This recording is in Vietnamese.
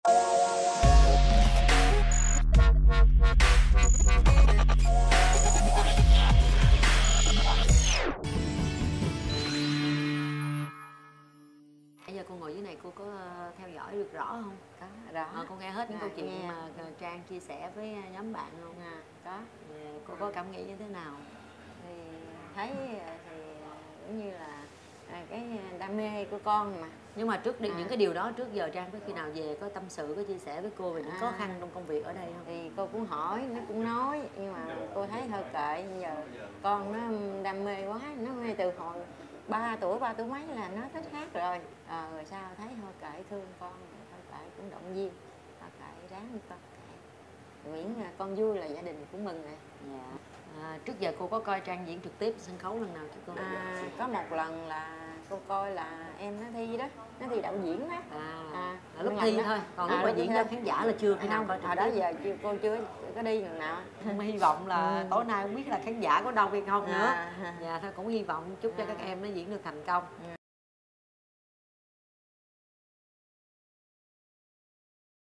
Bây giờ cô ngồi dưới này cô có theo dõi được rõ không? Có, rõ. Cô nghe hết những câu chuyện nghe. mà Trang chia sẻ với nhóm bạn không? Có. Cô có cảm nghĩ như thế nào? Thì thấy thì cũng như là cái đam mê của con mà. Nhưng mà trước những cái điều đó trước giờ Trang có khi nào về có tâm sự, có chia sẻ với cô về những khó khăn trong công việc ở đây không? Thì cô cũng hỏi, nó cũng nói, nhưng mà cô thấy hơi kệ. Giờ con nó đam mê quá, nó mê từ hồi 3 tuổi mấy là nó thích hát rồi. Rồi sao thấy hơi kệ, thương con, hơi kệ cũng động viên, hơi kệ ráng đi con. Miễn con vui là gia đình cũng mừng rồi. Dạ. Trước giờ cô có coi Trang diễn trực tiếp sân khấu lần nào chứ cô? Có một lần là cô coi là em nó thi đó, nó thi đạo diễn đó. Lúc thi thôi, còn lúc mà diễn cho khán giả là chưa khi nào coi trực tiếp. Đó giờ cô chưa có đi lần nào. Hy vọng là tối nay không biết là khán giả có đông hay không nữa. Dạ thôi cũng hy vọng chúc cho các em nó diễn được thành công.